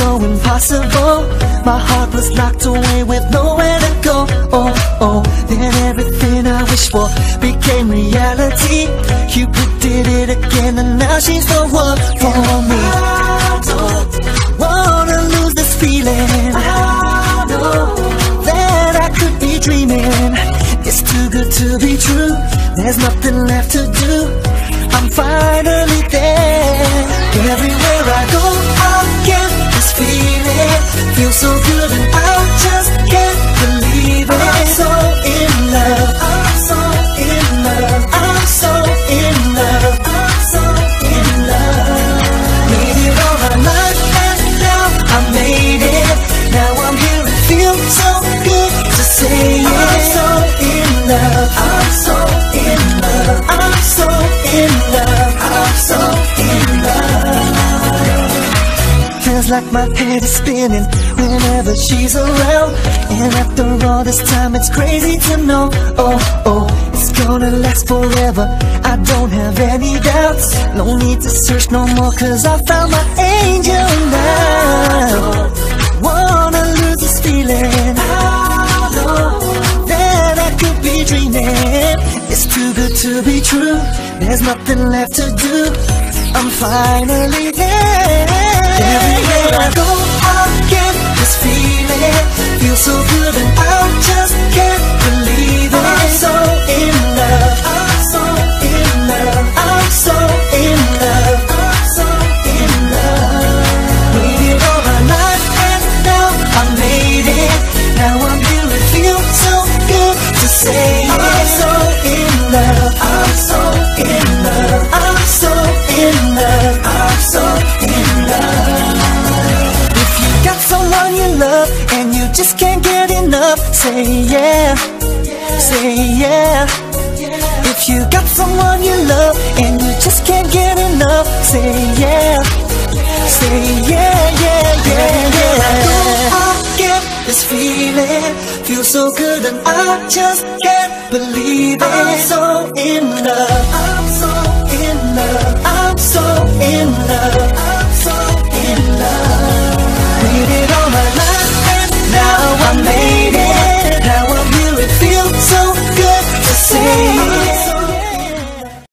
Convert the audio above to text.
so impossible. My heart was locked away with nowhere to go. Oh, oh, then everything I wished for became reality. Cupid did it again and now she's the one for me. I don't wanna lose this feeling. I know that I could be dreaming. It's too good to be true. There's nothing left to do. I'm finally there. Everywhere I go, I get this feeling. Feels so good and I just can't believe it. I'm so in love. I'm so in love. I'm so in love. I'm so in love. Made it all my life and now I made it. Now I'm here, it feels so good to say it. I'm so in love. I'm so in love. I'm so in love. I'm so in love. Feels like my head is spinning whenever she's around. And after all this time it's crazy to know, oh, oh, it's gonna last forever. I don't have any doubts. No need to search no more, cause I found my angel now. Wanna lose this feeling. I know that I could be dreaming. It's too good to be true. There's nothing left to do. I'm finally there. Everywhere I go, I get this feeling. Feels so good and I just can't believe it. I'm so in love. I'm so in love. I'm so in love. I'm so in love. Waited all my life and now I made it. Now I'm here, it feels so good to say it. I'm so in love. I'm so in love. I'm so in love. I'm so in love. If you got someone you love and you just can't get enough, say yeah, say yeah. If you got someone you love and you just can't get enough, say yeah, say yeah, yeah, yeah, yeah. I get this feeling, feels so good and I just can't believe it. I'm so in love. I'm so in love. I'm so in love. I'm so in love. Waited all my life and now I made it. Now I'm here, it feels so good to say